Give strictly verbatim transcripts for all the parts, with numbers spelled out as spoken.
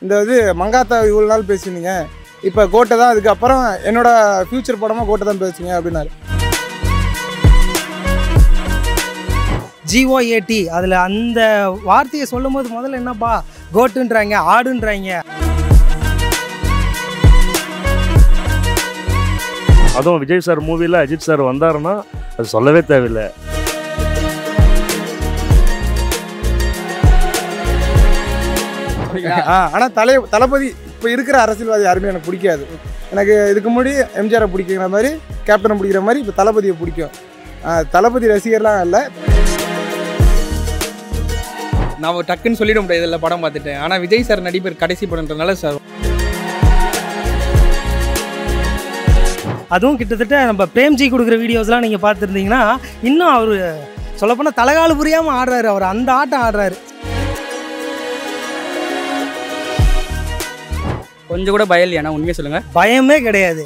இந்த இது மங்காத்தா இவ்வளோ நாள் பேசினீங்க, இப்போ கோட்டை தான், அதுக்கப்புறம் என்னோட ஃப்யூச்சர் படமாக கோட்டை தான் பேசுங்க அப்படின்னாரு. ஜிஓஏடி அதில் அந்த வார்த்தையை சொல்லும் போது முதல்ல என்னப்பா கோட்டுன்றாங்க, ஆடுன்றாங்க. அதுவும் விஜய் சார் மூவியில் அஜித் சார் வந்தாருன்னா அது சொல்லவே தேவையில்லை. ஆனால் தலை தளபதி இப்போ இருக்கிற அரசியல்வாதி யாருமே எனக்கு பிடிக்காது. எனக்கு இதுக்கு முன்னாடி எம்ஜிஆரை பிடிக்கிற மாதிரி, கேப்டனை பிடிக்கிற மாதிரி இப்போ தளபதியை பிடிக்கும். தளபதி ரசிகர்லாம் இல்லை. நான் டக்குன்னு சொல்லிட முடியாது இல்லை படம் பார்த்துட்டேன். ஆனால் விஜய் சார் நடிப்பர் கடைசி படம்ன்றனால சார் அதுவும் கிட்டத்தட்ட நம்ம பிரேம்ஜி கொடுக்குற வீடியோஸ்லாம் நீங்கள் பார்த்துருந்தீங்கன்னா இன்னும் அவர் சொல்லப்போனால் தலைகால புரியாமல் ஆடுறாரு. அவர் அந்த ஆட்டம் ஆடுறாரு. கொஞ்சம் கூட பயம் இல்லையா? உண்மையை சொல்லுங்க. பயமே கிடையாது.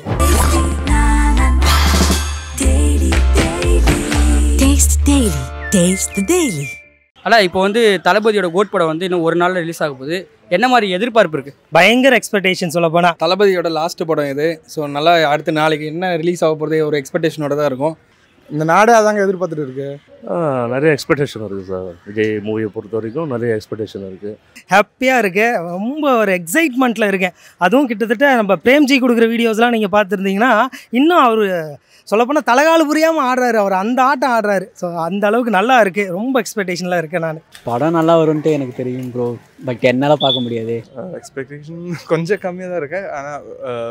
ஆனால் இப்போ வந்து தளபதியோட கோட் படம் வந்து இன்னும் ஒரு நாளில் ரிலீஸ் ஆக போகுது. என்ன மாதிரி எதிர்பார்ப்பு இருக்குது? பயங்கர எக்ஸ்பெக்டேஷன் சொல்ல போனால். தளபதியோட லாஸ்ட் படம் இது. ஸோ நல்லா அடுத்த நாளைக்கு என்ன ரிலீஸ் ஆக போகிறது ஒரு எக்ஸ்பெக்டேஷனோட தான் இருக்கும். இந்த நாடு அதாங்க எதிர்பார்த்துட்டு இருக்கு. நிறைய எக்ஸ்பெக்டேஷன் இருக்குது சார். விஜய் மூவியை பொறுத்த வரைக்கும் நிறைய எக்ஸ்பெக்டேஷன் இருக்குது. ஹாப்பியாக இருக்குது. ரொம்ப ஒரு எக்ஸைட்மெண்ட்டில் இருக்கேன். அதுவும் கிட்டத்தட்ட நம்ம பிரேம்ஜி கொடுக்குற வீடியோஸ்லாம் நீங்கள் பார்த்துருந்தீங்கன்னா இன்னும் அவர் சொல்லப்போனால் தலைகால புரியாமல் ஆடுறாரு. அவர் அந்த ஆட்டம் ஆடுறாரு. ஸோ அந்த அளவுக்கு நல்லா இருக்குது. ரொம்ப எக்ஸ்பெக்டேஷனில் இருக்கேன் நான். படம் நல்லா வரும்ன்ட்டு எனக்கு தெரியும் ப்ரோ. பட் என்னால் பார்க்க முடியாது. எக்ஸ்பெக்டேஷன் கொஞ்சம் கம்மியாக தான் இருக்கு. ஆனால்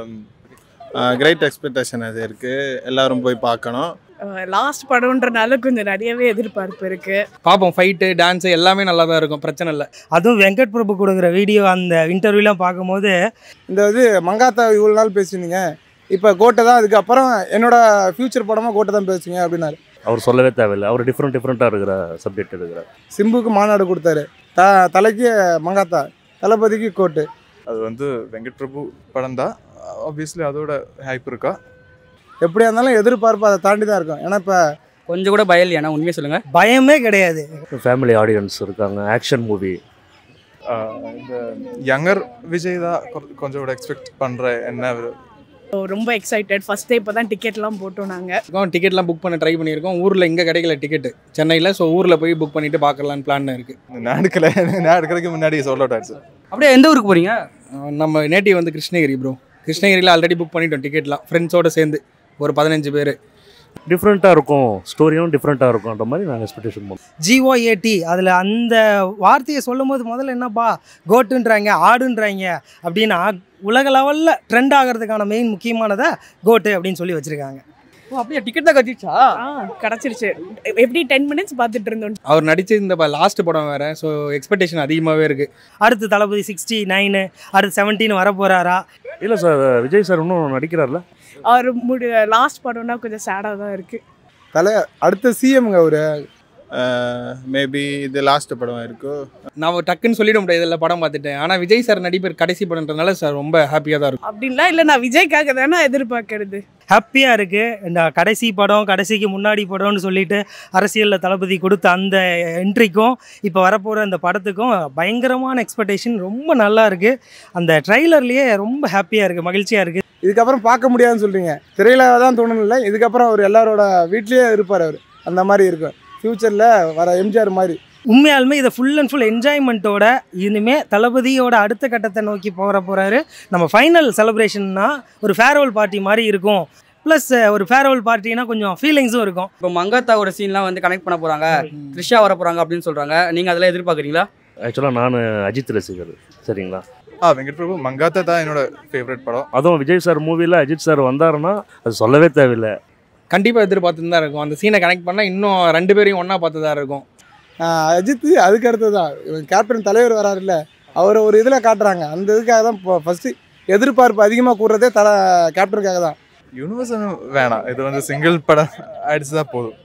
கிரேட் எக்ஸ்பெக்டேஷன் அது இருக்குது. எல்லோரும் போய் பார்க்கணும். லாஸ்ட் படம்ன்றனால கொஞ்சம் நிறையவே எதிர்பார்ப்பு இருக்குது. பார்ப்போம். ஃபைட்டு டான்ஸு எல்லாமே நல்லா தான் இருக்கும். பிரச்சனை இல்லை. அதுவும் வெங்கட் பிரபு கொடுக்குற வீடியோ அந்த இன்டர்வியூலாம் பார்க்கும்போது இந்த இது மங்காத்தா இவ்வளோ நாள் பேசினீங்க, இப்போ கோட்டை தான், அதுக்கப்புறம் என்னோட ஃப்யூச்சர் படமாக கோட்டை தான் பேசுங்க அப்படின்னாரு. அவர் சொல்லவே தேவையில்லை. அவர் டிஃப்ரெண்ட் டிஃப்ரெண்ட்டாக இருக்கிற சப்ஜெக்ட் எடுக்கிறார். சிம்புக்கு மாநாடு கொடுத்தாரு. த தலைக்கு மங்காத்தா, தளபதிக்கு கோட்டு. அது வந்து வெங்கட் பிரபு படம் தான். ஆப்வியஸ்லி அதோட ஹைப் இருக்கா. எப்படியா இருந்தாலும் எதிர்பார்ப்பு அதை தாண்டி தான் இருக்கும். ஏன்னா இப்போ கொஞ்சம் கூட பயம் இல்லையா? உண்மையை சொல்லுங்கள். பயமே கிடையாது. ஃபேமிலி ஆடியன்ஸ் இருக்காங்க. Action movie. இந்த யங்கர் விஜய் தான் கொஞ்சம் கூட எக்ஸ்பெக்ட் பண்ணுற. என்ன ரொம்ப எக்ஸைட்டட். ஃபர்ஸ்ட் டே இப்போ தான் டிக்கெட்லாம் போட்டோம். நாங்கள் டிக்கெட்லாம் புக் பண்ண ட்ரை பண்ணியிருக்கோம். ஊரில் இங்கே கிடைக்கல டிக்கெட்டு சென்னையில். ஸோ ஊரில் போய் புக் பண்ணிவிட்டு பார்க்கலான்னு பிளான் இருக்குது. நாடுக்கல நாடுக்கிறதுக்கு முன்னாடி சொல்ல ஆச்சு. அப்படியே எந்த ஊருக்கு போகிறீங்க? நம்ம நேட்டிவ் வந்து கிருஷ்ணகிரி ப்ரோ. கிருஷ்ணகிரியில் ஆல்ரெடி புக் பண்ணிட்டோம் டிக்கெட்லாம் ஃப்ரெண்ட்ஸோடு சேர்ந்து ஒரு பதினஞ்சு பேர். டிஃப்ரெண்ட்டாக இருக்கும். ஸ்டோரியும் டிஃப்ரெண்ட்டாக இருக்கும்ன்ற மாதிரி நாங்கள் எக்ஸ்பெக்டேஷன் பண்ணுவோம். ஜிஓஏடி அதில் அந்த வார்த்தையை சொல்லும் போது முதல்ல என்னப்பா கோட்டுன்றாங்க, ஆடுன்றாங்க அப்படின்னா உலக லெவலில் ட்ரெண்ட் ஆகிறதுக்கான மெயின் முக்கியமானதை கோட்டு அப்படின்னு சொல்லி வச்சுருக்காங்க. ஓ அப்படியே டிக்கெட் தான் கட்டிடுச்சா? ஆ கிடச்சிருச்சு. எப்படி டென் மினிட்ஸ் பார்த்துட்டு இருந்தோம். அவர் நடித்த இந்த லாஸ்ட் படம் வேறு. ஸோ எக்ஸ்பெக்டேஷன் அதிகமாகவே இருக்குது. அடுத்து தளபதி சிக்ஸ்டி நைனு அடுத்து செவன்டீன் வர போகிறாரா? இல்லை சார், விஜய் சார் இன்னும் நடிக்கிறார்ல. அவர் முடி லாஸ்ட் படம்னா கொஞ்சம் சேடாக தான் இருக்குது. தலை அடுத்த சிஎம்ங்க அவர். மேபி இது லாஸ்ட் படம் இருக்கும். நான் டக்குன்னு சொல்லிட முடியாது இல்லை படம் பார்த்துட்டேன். ஆனால் விஜய் சார் நடிப்பர் கடைசி படம்ன்றனால சார் ரொம்ப ஹாப்பியாக தான் இருக்கும். அப்படின்லாம் இல்லை, நான் விஜய்க்காக தானே எதிர்பார்க்கறது. ஹாப்பியாக இருக்குது. இந்த கடைசி படம், கடைசிக்கு முன்னாடி படம்னு சொல்லிட்டு அரசியலில் தளபதி கொடுத்த அந்த என்ட்ரிக்கும் இப்போ வரப்போகிற அந்த படத்துக்கும் பயங்கரமான எக்ஸ்பெக்டேஷன். ரொம்ப நல்லா இருக்குது. அந்த ட்ரைலர்லேயே ரொம்ப ஹாப்பியாக இருக்குது, மகிழ்ச்சியாக இருக்குது. இதுக்கப்புறம் பார்க்க முடியாதுன்னு சொல்கிறீங்க. திரையில தான் தோணலை. இதுக்கப்புறம் அவர் எல்லாரோட வீட்லேயே இருப்பார். அவர் அந்த மாதிரி இருக்கும் ஃப்யூச்சரில் வர எம்ஜிஆர் மாதிரி. உண்மையாலுமே இதை ஃபுல் அண்ட் ஃபுல் என்ஜாய்மெண்ட்டோட இனிமேல் தளபதியோட அடுத்த கட்டத்தை நோக்கி போகிற போகிறாரு. நம்ம ஃபைனல் செலிப்ரேஷன்னா ஒரு ஃபேர்வெல் பார்ட்டி மாதிரி இருக்கும். ப்ளஸ் ஒரு ஃபேர்வெல் பார்ட்டினா கொஞ்சம் ஃபீலிங்ஸும் இருக்கும். இப்போ மங்காத்தாவோட சீன்லாம் வந்து கனெக்ட் பண்ண போகிறாங்க, த்ரிஷா வர போகிறாங்க அப்படின்னு சொல்கிறாங்க. நீங்கள் அதெல்லாம் எதிர்பார்க்குறீங்களா? ஆக்சுவலாக நான் அஜித் ரசிகர். சரிங்களா? ஆ வெங்கட் பிரபு மங்காத்தா தான் என்னோட ஃபேவரட் படம். அதுவும் விஜய் சார் மூவியில் அஜித் சார் வந்தாருன்னா அது சொல்லவே தேவையில்லை. கண்டிப்பாக எதிர்பார்த்து தான் இருக்கும். அந்த சீனை கனெக்ட் பண்ணால் இன்னும் ரெண்டு பேரையும் ஒன்றா பார்த்து தான் இருக்கும். அஜித் அதுக்கு அடுத்து தான் கேப்டன் தலைவர் வராருல்ல, அவரை ஒரு இதில் காட்டுறாங்க. அந்த இதுக்காக தான் இப்போ ஃபஸ்ட்டு எதிர்பார்ப்பு அதிகமாக கூடுறதே தலை கேப்டனுக்காக தான். யூனிவர்ஸ் வேணாம். இது வந்து சிங்கிள் படம் ஆயிடுச்சு தான் போதும்.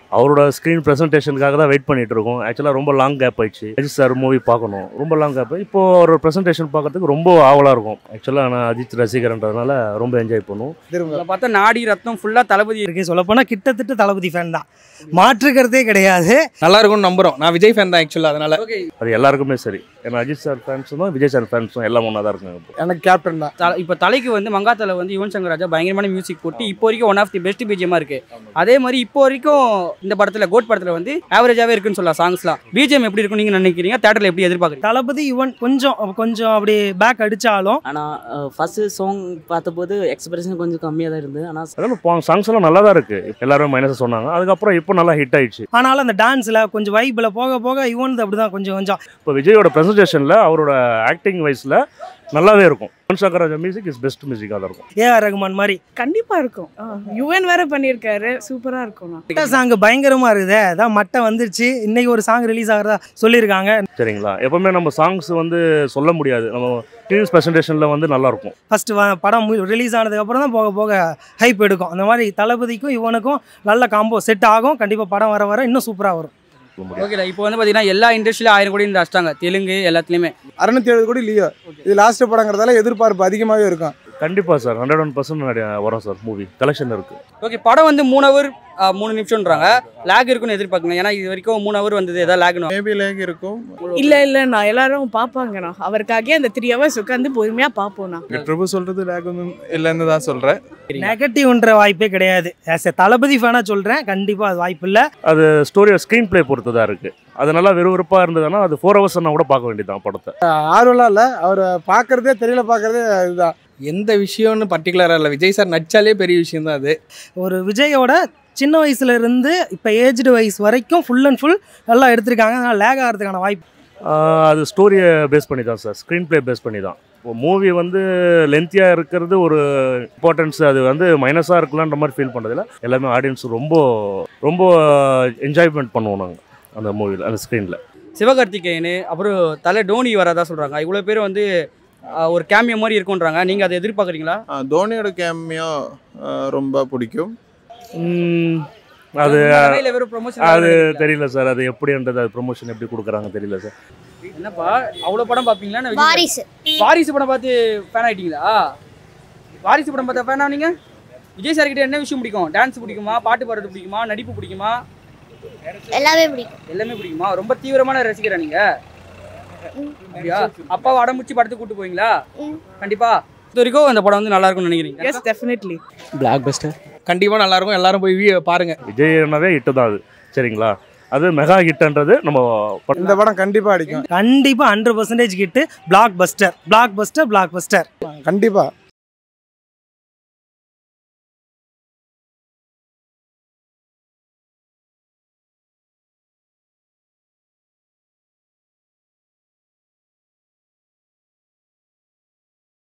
அவரோட ஸ்க்ரீன் ப்ரெசன்டேஷனுக்காக தான் வெயிட் பண்ணிட்டு இருக்கோம். ஆக்சுவலாக ரொம்ப லாங் கேப் ஆயிடுச்சு. அஜித் சார் மூவி பார்க்கணும், ரொம்ப லாங் கேப். இப்போ ஒரு ப்ரெசன்டேஷன் பார்க்கறதுக்கு ரொம்ப ஆவலாக இருக்கும். ஆக்சுவலாக நான் அஜித் ரசிகர்ன்றதுனால ரொம்ப என்ஜாய் பண்ணுவோம். திரும்ப பார்த்தா நாடி ரத்தம் ஃபுல்லாக தளபதி இருக்கு. சொல்லப்போனால் கிட்டத்தட்ட தளபதி ஃபேன் தான், மாற்றுக்கிறதே கிடையாது. நல்லா இருக்கும்னு நம்புறோம். நான் விஜய் ஃபேன் தான் ஆக்சுவலாக, அதனால ஓகே. அது எல்லாருக்குமே சரி. ஏன்னா அஜித் சார் ஃபேன்ஸும் தான் விஜய் சார் ஃபேன்ஸும் எல்லாம் ஒன்றா தான் இருக்காங்க. இப்போ எனக்கு கேப்டன் தான். இப்போ தலைக்கு வந்து மங்காத்தலை வந்து யுவன் சங்கர் ராஜா பயங்கரமான மியூசிக் போட்டு இப்போ வரைக்கும் ஒன் ஆஃப் தி பெஸ்ட் பிஜிஎம்மாக இருக்கு. அதே மாதிரி இப்போ வரைக்கும் இந்த படத்தில் கோட் படத்தில் வந்து ஆவரேஜாகவே இருக்குன்னு சொல்லலாம். சாங்ஸ்லாம் பிஜிஎம் எப்படி இருக்கும் நீங்கள் நினைக்கிறீங்க? தேட்டரில் எப்படி எதிர்பார்க்குறீங்க? தளபதி யுவன் கொஞ்சம் கொஞ்சம் அப்படி பேக் அடித்தாலும், ஆனால் ஃபஸ்ட்டு சாங் பார்த்தபோது எக்ஸ்பிரஷன் கொஞ்சம் கம்மியாக தான் இருந்தது. ஆனால் அதெல்லாம் சாங்ஸ் எல்லாம் நல்லா தான் இருக்கு. எல்லாரும் மைனஸ் சொன்னாங்க. அதுக்கப்புறம் இப்போ நல்லா ஹிட் ஆயிடுச்சு. ஆனாலும் அந்த டான்ஸில் கொஞ்சம் வைப்பில் போக போக யுவன் அப்படி தான் கொஞ்சம் கொஞ்சம். இப்போ விஜயோட ப்ரெசன்டேஷனில் அவரோட ஆக்டிங் வைஸில் நல்லாவே இருக்கும். Yuvan Shankar Raja music is best மியூசிக்காக தான் இருக்கும். ஏஆர் ரகுமான் மாதிரி கண்டிப்பா இருக்கும். யுவன் வேற பண்ணியிருக்காரு, சூப்பரா இருக்கும். சாங் பயங்கரமாக இருக்குது. அதான் மட்டை வந்துருச்சு. இன்னைக்கு ஒரு சாங் ரிலீஸ் ஆகிறதா சொல்லியிருக்காங்க. சரிங்களா? எப்பவுமே நம்ம சாங்ஸ் வந்து சொல்ல முடியாது. நம்ம டீன்ஸ் ப்ரெசன்டேஷனில் வந்து நல்லாயிருக்கும். ஃபஸ்ட்டு படம் ரிலீஸ் ஆனதுக்கப்புறம் தான் போக போக ஹைப் எடுக்கும். அந்த மாதிரி தளபதிக்கும் யுவனுக்கும் நல்ல காம்போ செட் ஆகும். கண்டிப்பாக படம் வர வர இன்னும் சூப்பராக வரும். ஓகேடா. இப்போ வந்து பார்த்தீங்கன்னா எல்லா இண்டஸ்ட்ரியிலும் ஆயிரம் கோடி அடிச்சிட்டாங்க, தெலுங்கு எல்லாத்துலேயுமே. அறுநூத்தி எழுபது கோடி லியோ. இது லாஸ்ட் படங்கிறதால எதிர்பார்ப்பு அதிகமாகவே இருக்கும். கண்டிப்பாக சார், ஹண்ட்ரட் ஒன் பர்சன்ட் வரும் சார். மூவி கலெக்ஷன் இருக்குது. ஓகே. படம் வந்து மூணு ஹவர் மூணு நிமிஷம்ன்றாங்க. லேக் இருக்குன்னு எதிர்பார்க்கணும். ஏன்னா இது வரைக்கும் மூணு ஹவர் வந்தது, ஏதாவது லேக்னு மேபி லேக் இருக்கும். இல்ல இல்ல நான் எல்லாரும் பாப்பாங்கண்ணா. அவருக்காகவே அந்த த்ரீ ஹவர்ஸ் உட்காந்து பொறுமையா பாப்போம்ண்ணா. ட்ரிபு சொல்றது லேக் ஒன்றும் இல்லைன்னு தான் சொல்கிறேன். நெகட்டிவ்ன்ற வாய்ப்பே கிடையாது. ஆஸ் எ தளபதி ஃபேனாக சொல்கிறேன், கண்டிப்பாக அது வாய்ப்பு இல்லை. அது ஸ்டோரியை ஸ்க்ரீன் பிளே பொறுத்து தான் இருக்குது. அது நல்லா விறுவிறுப்பாக இருந்ததுன்னா அது ஃபோர் ஹவர்ஸ்னா கூட பார்க்க வேண்டியதான் படத்தை. ஆர்வலாம் இல்லை, அவரை பார்க்கறதே தெரியல, பார்க்கறதே இதுதான். எந்த விஷயம்னு பர்டிகுலராக இல்லை. விஜய் சார் நடிச்சாலே பெரிய விஷயம் தான் அது. ஒரு விஜயோட சின்ன வயசுல இருந்து இப்போ ஏஜ்டு வயசு வரைக்கும் ஃபுல் அண்ட் ஃபுல் நல்லா எடுத்திருக்காங்க. அதனால் லேக் ஆகிறதுக்கான வாய்ப்பு. அது ஸ்டோரியை பேஸ் பண்ணி தான் சார், ஸ்க்ரீன் பிளே பேஸ் பண்ணி தான். இப்போ மூவி வந்து லென்த்தியாக இருக்கிறது ஒரு இம்பார்ட்டன்ஸ், அது வந்து மைனஸாக இருக்கலான்ற மாதிரி ஃபீல் பண்ணுறதில்ல. எல்லாமே ஆடியன்ஸ் ரொம்ப ரொம்ப என்ஜாய்மெண்ட் பண்ணுவோம் நாங்கள் அந்த மூவியில், அந்த ஸ்க்ரீனில். சிவகார்த்திகேயன் அப்புறம் தலை டோனி வரதா சொல்கிறாங்க. இவ்வளோ பேர் வந்து ஒரு கேமியோ மாதிரி இருக்குன்றாங்க. நீங்கள் அதை எதிர்பார்க்குறீங்களா? தோனியோட கேமியோ ரொம்ப பிடிக்கும். அது வெறும் ப்ரொமோஷன் அது தெரியல சார். அது எப்படின்றது, அது ப்ரொமோஷன் எப்படி கொடுக்குறாங்க தெரியல சார். என்னப்பா அவ்வளோ படம் பார்ப்பீங்களா? வாரிசு வாரிசு படம் பார்த்து ஃபேன் ஆகிட்டீங்களா? வாரிசு படம் பார்த்தா ஃபேன் ஆனீங்க? விஜய் சார் கிட்ட என்ன விஷயம் பிடிக்கும்? டான்ஸ் பிடிக்குமா, பாட்டு பாடுறது பிடிக்குமா, நடிப்பு பிடிக்குமா? எல்லாமே பிடிக்கும். எல்லாமே பிடிக்குமா? ரொம்ப தீவிரமான ரசிக்கிறா நீங்க? அப்படியா? அப்பாவை அடம்பிடிச்சு படத்துக்கு கூட்டு போவீங்களா? கண்டிப்பா. இது வரைக்கும் அந்த படம் வந்து நல்லா இருக்கும்னு நினைக்கிறீங்க? Yes definitely. பிளாக் பஸ்டர் கண்டிப்பாக நல்லாயிருக்கும். எல்லாரும் போய் பாருங்க. விஜய்னாவே ஹிட்டு தான் அது. சரிங்களா? அது மெகா ஹிட்ன்றது நம்ம இந்த படம் கண்டிப்பாக அடிக்கும். கண்டிப்பாக ஹண்ட்ரட் பர்சன்டேஜ் கிட்டு. Blockbuster, blockbuster, blockbuster கண்டிப்பாக.